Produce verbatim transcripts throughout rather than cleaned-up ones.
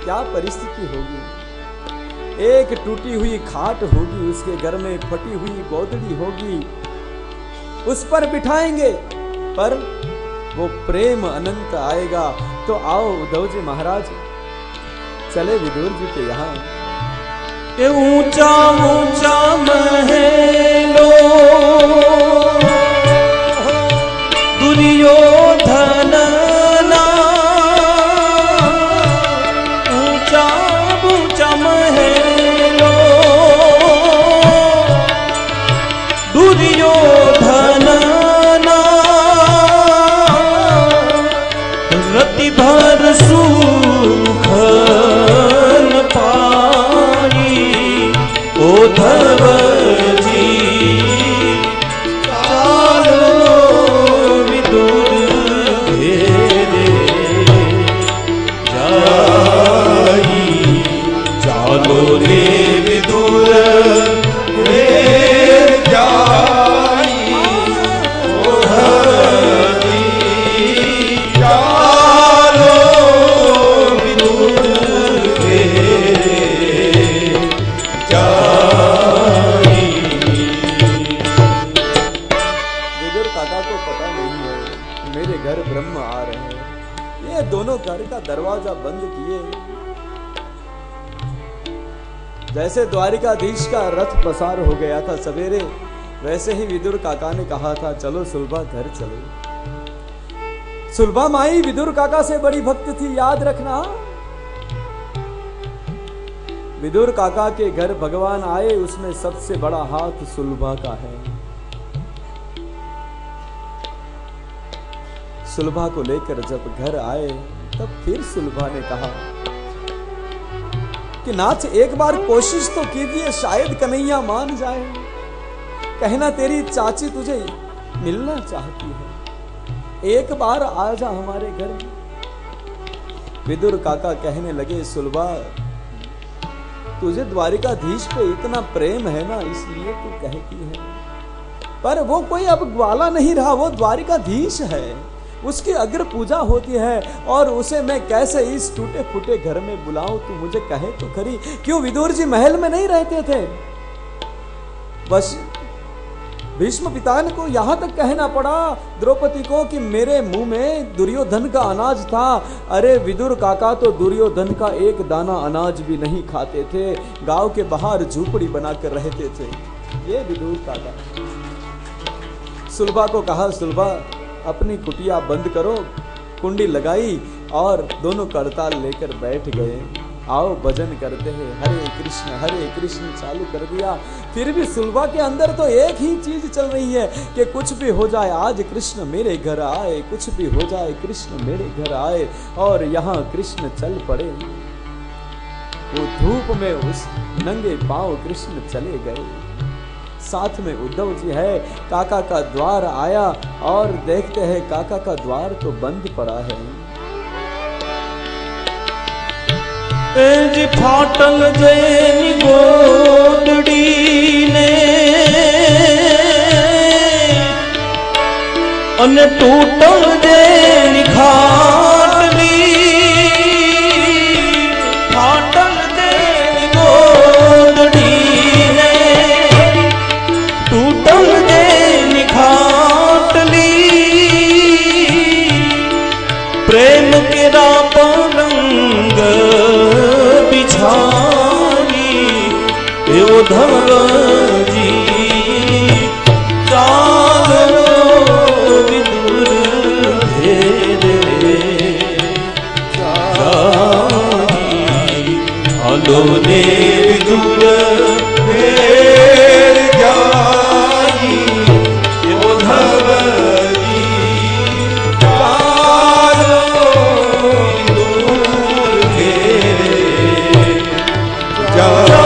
क्या परिस्थिति होगी। एक टूटी हुई खाट होगी, उसके घर में फटी हुई गोदड़ी होगी, उस पर बिठाएंगे, पर वो प्रेम अनंत आएगा। तो आओ उद्धव जी महाराज चले विदुर जी के यहाँ। ये ऊंचा ऊंचा महलो दुर्योधन ना, ऊंचा ऊंचा महलो दुर्योधन ना, रति भर सुख न पाई उद्धव जी, चालो विदुर घेरे जाई, चालो रे विदुर घेर जाई, उद्धव जी चालो विदुर घेरे जाई। विदुर काका को पता नहीं है मेरे घर ब्रह्म आ रहे हैं। ये दोनों घर का दरवाजा बंद किए, जैसे द्वारिकाधीश का रथ पसार हो गया था सवेरे, वैसे ही विदुर काका ने कहा था चलो सुलभा घर चलो। सुलभा माई विदुर काका से बड़ी भक्त थी, याद रखना। विदुर काका के घर भगवान आए, उसमें सबसे बड़ा हाथ सुलभा का है। सुलभा को लेकर जब घर आए तब फिर सुलभा ने कहा कि नाथ एक बार कोशिश तो कीजिए, शायद कन्हैया मान जाए। कहना तेरी चाची तुझे मिलना चाहती है, एक बार आ जा हमारे घर। विदुर काका कहने लगे सुलभा तुझे द्वारिकाधीश पे इतना प्रेम है ना, इसलिए तू कहती है, पर वो कोई अब ग्वाला नहीं रहा, वो द्वारिकाधीश है, उसकी अग्र पूजा होती है, और उसे मैं कैसे इस टूटे फूटे घर में बुलाऊं। तू मुझे कहे तो खरी, क्यों विदुर जी महल में नहीं रहते थे? बस भीष्म पितामह को यहां तक कहना पड़ा द्रौपदी को कि मेरे मुंह में दुर्योधन का अनाज था। अरे विदुर काका तो दुर्योधन का एक दाना अनाज भी नहीं खाते थे, गांव के बाहर झूपड़ी बनाकर रहते थे। ये विदुर काका। सुलभा को कहा सुलभा अपनी कुटिया बंद करो, कुंडी लगाई और दोनों करताल लेकर बैठ गए। आओ भजन करते हैं, हरे कृष्ण हरे कृष्ण चालू कर दिया। फिर भी सुलभा के अंदर तो एक ही चीज चल रही है कि कुछ भी हो जाए आज कृष्ण मेरे घर आए, कुछ भी हो जाए कृष्ण मेरे घर आए। और यहाँ कृष्ण चल पड़े, वो धूप में उस नंगे पांव कृष्ण चले गए। साथ में उद्धव जी है। काका का द्वार आया और देखते हैं काका का द्वार तो बंद पड़ा है। जी फाटल जैनी गोदड़ी ने अन टूटल जैनी खाटली, फाटल जैनी गोदड़ी ने टूटल जैनी खाटली, प्रेम के रापरंग उद्धव जी चालो विदुर घेरे जाई, चालो रे विदुर घेर जाई, उद्धव जी चालो विदुर घेरे जाई।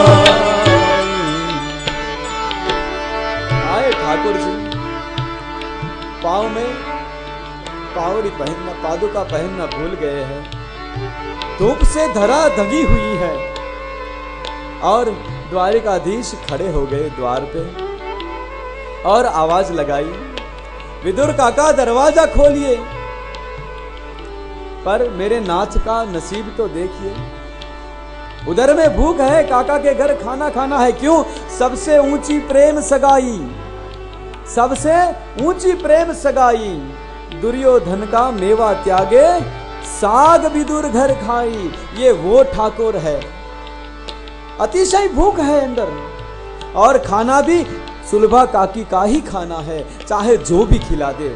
पाँव में पावड़ी पहनना, पादुका पहनना भूल गए हैं। धूप से धरा धगी हुई है और द्वारिकाधीश खड़े हो गए द्वार पे और आवाज लगाई विदुर काका दरवाजा खोलिए। पर मेरे नाथ का नसीब तो देखिए, उधर में भूख है, काका के घर खाना खाना है। क्यों? सबसे ऊंची प्रेम सगाई, सबसे ऊंची प्रेम सगाई। दुर्योधन का मेवा त्यागे, साग विदुर घर खाई। ये वो ठाकुर है, अतिशय भूख है अंदर, और खाना भी सुलभा काकी का ही खाना है, चाहे जो भी खिला दे।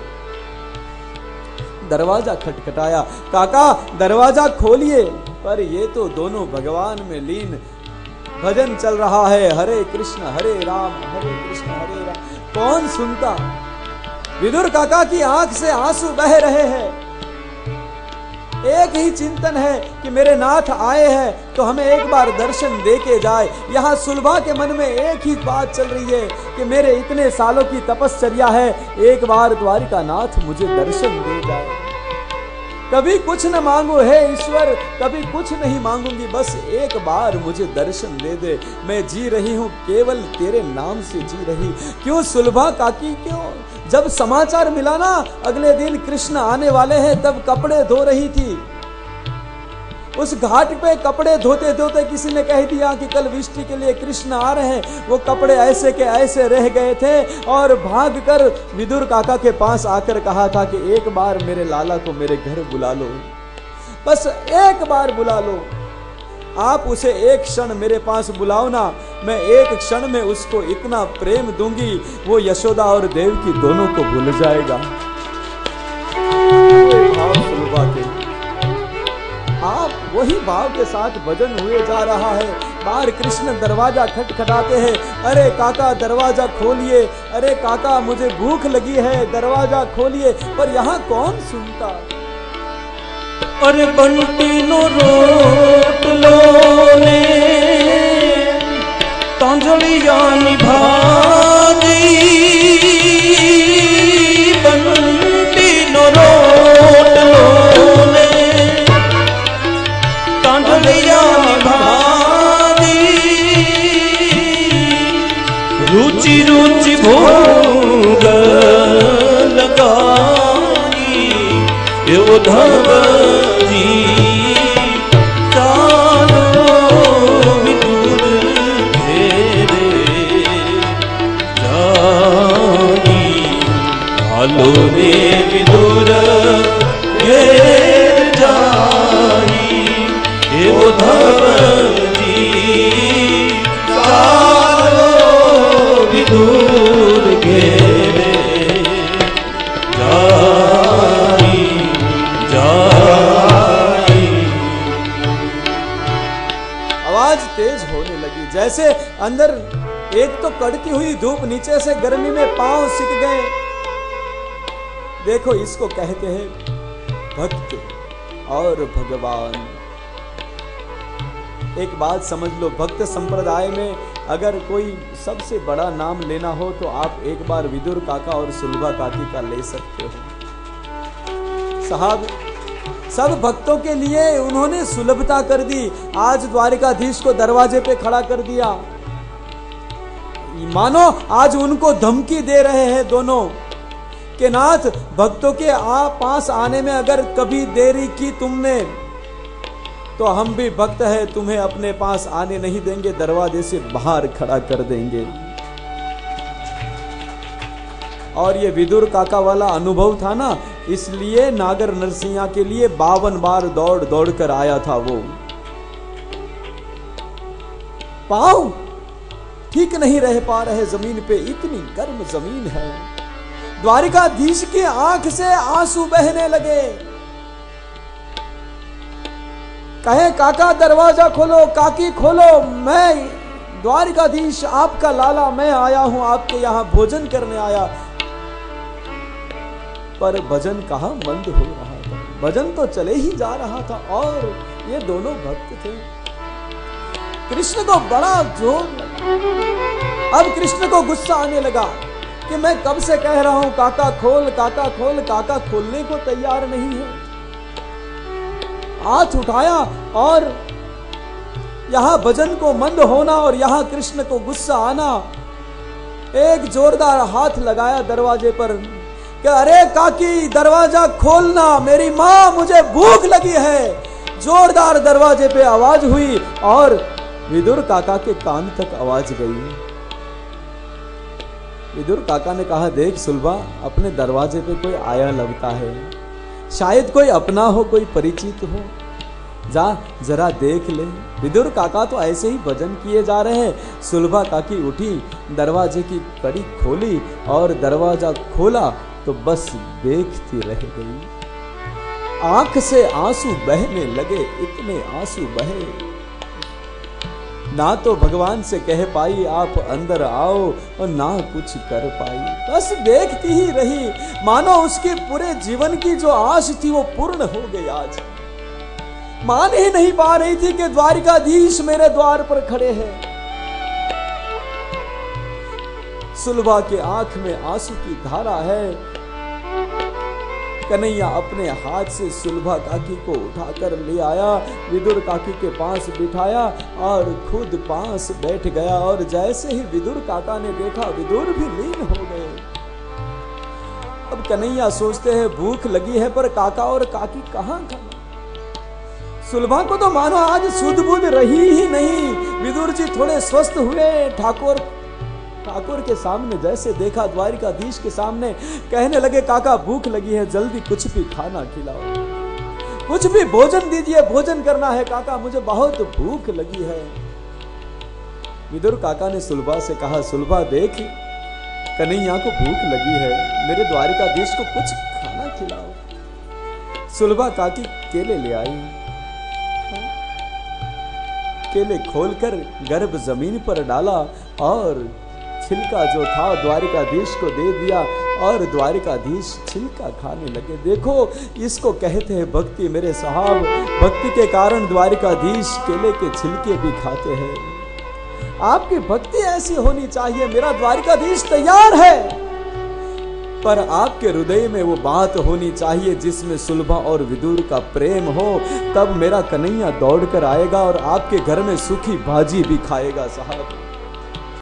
दरवाजा खटखटाया, काका दरवाजा खोलिए। पर ये तो दोनों भगवान में लीन, भजन चल रहा है, हरे कृष्ण हरे राम हरे कृष्ण हरे राम। कौन सुनता? विदुर काका की आंख से आंसू बह रहे हैं। एक ही चिंतन है कि मेरे नाथ आए हैं तो हमें एक बार दर्शन दे के जाए। यहाँ सुलभा के मन में एक ही बात चल रही है कि मेरे इतने सालों की तपस्या है, एक बार द्वारिका नाथ मुझे दर्शन दे जाए। कभी कुछ न मांगू हे ईश्वर, कभी कुछ नहीं मांगूंगी, बस एक बार मुझे दर्शन दे दे। मैं जी रही हूँ केवल तेरे नाम से जी रही। क्यों सुलभा काकी, क्यों? जब समाचार मिला ना अगले दिन कृष्ण आने वाले हैं, तब कपड़े धो रही थी। उस घाट पे कपड़े धोते धोते किसी ने कह दिया कि कल विष्टि के लिए कृष्ण आ रहे हैं। वो कपड़े ऐसे के ऐसे रह गए थे, और भागकर विदुर काका के पास आकर कहा था कि एक बार मेरे लाला को मेरे घर बुला लो, बस एक बार बुला लो। आप उसे एक क्षण मेरे पास बुलाओ ना, मैं एक क्षण में उसको इतना प्रेम दूंगी, वो यशोदा और देवकी दोनों को भूल जाएगा। भाव सुलभा के, आप वही भाव के साथ भजन हुए जा रहा है। बाहर कृष्ण दरवाजा खटखटाते हैं, अरे काका दरवाजा खोलिए, अरे काका मुझे भूख लगी है, दरवाजा खोलिए। पर यहाँ कौन सुनता? अरे बंटी नो रोट लो ने तांजलिया निभादी, बंटी नो रोट लो ने तांजलिया निभादी, रुचि रुचि भोग लगाई उद्धव जी, चालो विदुर घेरे जाई, चालो रे विदुर घेर जाई, उद्धव जी, चालो विदुर घेरे जाई जाई। आवाज तेज होने लगी, जैसे अंदर एक तो कड़ती हुई धूप, नीचे से गर्मी में पांव सिक गए। देखो इसको कहते हैं भक्त और भगवान। एक बात समझ लो, भक्त संप्रदाय में अगर कोई सबसे बड़ा नाम लेना हो तो आप एक बार विदुर काका और सुलभा काकी का ले सकते हो। साहब सब भक्तों के लिए उन्होंने सुलभता कर दी। आज द्वारिकाधीश को दरवाजे पे खड़ा कर दिया, मानो आज उनको धमकी दे रहे हैं दोनों के नाथ, भक्तों के आ पास आने में अगर कभी देरी की तुमने तो हम भी भक्त है, तुम्हें अपने पास आने नहीं देंगे, दरवाजे से बाहर खड़ा कर देंगे। और ये विदुर काका वाला अनुभव था ना, इसलिए नागर नरसिंहा के लिए बावन बार दौड़ दौड़ कर आया था। वो पांव ठीक नहीं रह पा रहे जमीन पे, इतनी गर्म जमीन है। द्वारिकाधीश की आंख से आंसू बहने लगे। कहे काका दरवाजा खोलो, काकी खोलो, मैं द्वारिकाधीश आपका लाला, मैं आया हूं आपके यहां भोजन करने आया। पर भजन कहां मंद हो रहा था, भजन तो चले ही जा रहा था। और ये दोनों भक्त थे। कृष्ण को बड़ा जोर लगा। अब कृष्ण को गुस्सा आने लगा कि मैं कब से कह रहा हूं काका खोल, काका खोल, काका खोलने को तैयार नहीं है। हाथ उठाया और यहां भजन को मंद होना और यहां कृष्ण को गुस्सा आना। एक जोरदार हाथ लगाया दरवाजे पर कि अरे काकी दरवाजा खोलना, मेरी मां मुझे भूख लगी है, जोरदार दरवाजे पे आवाज हुई और विदुर काका के कान तक आवाज गई। विदुर काका ने कहा, देख सुलभा, अपने दरवाजे पे कोई आया लगता है, शायद कोई अपना हो, कोई परिचित हो, जा जरा देख ले। विदुर काका तो ऐसे ही भजन किए जा रहे हैं। सुलभा काकी उठी, दरवाजे की कड़ी खोली और दरवाजा खोला तो बस देखती रह गई। आंख से आंसू बहने लगे, इतने आंसू बहे, ना तो भगवान से कह पाई आप अंदर आओ और ना कुछ कर पाई, बस देखती ही रही, मानो उसके पूरे जीवन की जो आश थी वो पूर्ण हो गई। आज मान ही नहीं पा रही थी कि द्वारिकाधीश मेरे द्वार पर खड़े हैं। सुलभा के आंख में आंसू की धारा है। कन्हैया अपने हाथ से सुलभा काकी को उठाकर ले आया, विदुर काकी के पास बिठाया और खुद पास बैठ गया। और जैसे ही विदुर काका ने देखा, विदुर भी लीन हो गए। अब कन्हैया सोचते हैं भूख लगी है, पर काका और काकी कहां खाना। सुलभा को तो मानो आज सुध बुध रही ही नहीं। विदुर जी थोड़े स्वस्थ हुए, ठाकुर ठाकुर के सामने जैसे देखा, द्वारिकाधीश के सामने, कहने लगे, काका भूख लगी है, जल्दी कुछ भी खाना खिलाओ, कुछ भी भोजन दीजिए, भोजन करना है काका, मुझे बहुत भूख लगी है। विदुर काका ने सुलभा से कहा, सुलभा देख, कन्हैया को भूख लगी है, मेरे द्वारिकाधीश को कुछ खाना खिलाओ। सुलभा काकी केले ले आई, केले खोलकर गर्भ जमीन पर डाला और छिलका जो था द्वारिकाधीश को दे दिया और द्वारिकाधीश छिलका खाने लगे। देखो, इसको कहते हैं भक्ति मेरे साहब। भक्ति के कारण द्वारिकाधीश केले के छिलके भी खाते हैं। आपकी भक्ति ऐसी होनी चाहिए। मेरा द्वारिकाधीश तैयार है, पर आपके हृदय में वो बात होनी चाहिए जिसमें सुलभा और विदुर का प्रेम हो। तब मेरा कन्हैया दौड़ कर आएगा और आपके घर में सूखी भाजी भी खाएगा साहब।